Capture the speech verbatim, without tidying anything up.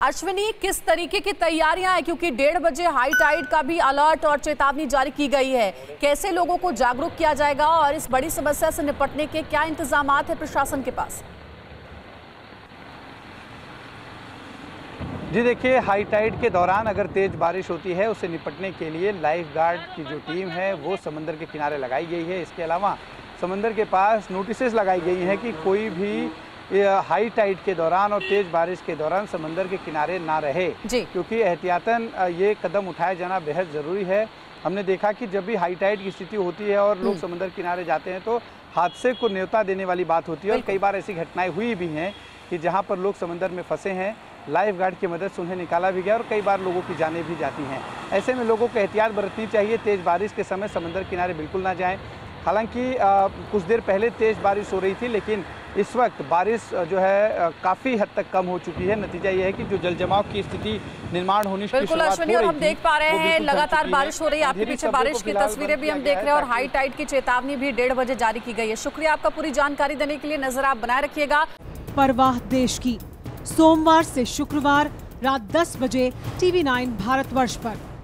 अश्विनी, किस तरीके की तैयारियां हैं, क्योंकि डेढ़ बजे हाई टाइड का भी अलर्ट और चेतावनी जारी की गई है। कैसे लोगों को जागरूक किया जाएगा और इस बड़ी समस्या से निपटने के क्या इंतजाम है प्रशासन के पास? जी देखिए, हाई टाइड के दौरान अगर तेज बारिश होती है उससे निपटने के लिए लाइफ गार्ड की जो टीम है वो समंदर के किनारे लगाई गई है। इसके अलावा समंदर के पास नोटिसेस लगाई गई हैं कि कोई भी हाई टाइड के दौरान और तेज बारिश के दौरान समंदर के किनारे ना रहे, क्योंकि एहतियातन ये कदम उठाया जाना बेहद ज़रूरी है। हमने देखा कि जब भी हाई टाइड की स्थिति होती है और लोग समंदर किनारे जाते हैं तो हादसे को न्योता देने वाली बात होती है। और कई बार ऐसी घटनाएं हुई भी हैं कि जहां पर लोग समंदर में फंसे हैं, लाइफ गार्ड की मदद से उन्हें निकाला भी गया और कई बार लोगों की जानें भी जाती हैं। ऐसे में लोगों को एहतियात बरतनी चाहिए, तेज़ बारिश के समय समंदर किनारे बिल्कुल ना जाएं। हालांकि कुछ देर पहले तेज़ बारिश हो रही थी, लेकिन इस वक्त बारिश जो है काफ़ी हद तक कम हो चुकी है। नतीजा ये है कि जो जल जमाव की स्थिति निर्माण होनी शुरू बिल्कुल अश्विनी, और हम देख पा रहे हैं लगातार बारिश हो रही है। आपके पीछे बारिश की तस्वीरें भी हम देख रहे हैं और हाई टाइड की चेतावनी भी डेढ़ बजे जारी की गई है। शुक्रिया आपका पूरी जानकारी देने के लिए। नजर आप बनाए रखिएगा। परवाह देश की, सोमवार से शुक्रवार रात दस बजे टीवी नाइन भारतवर्ष पर।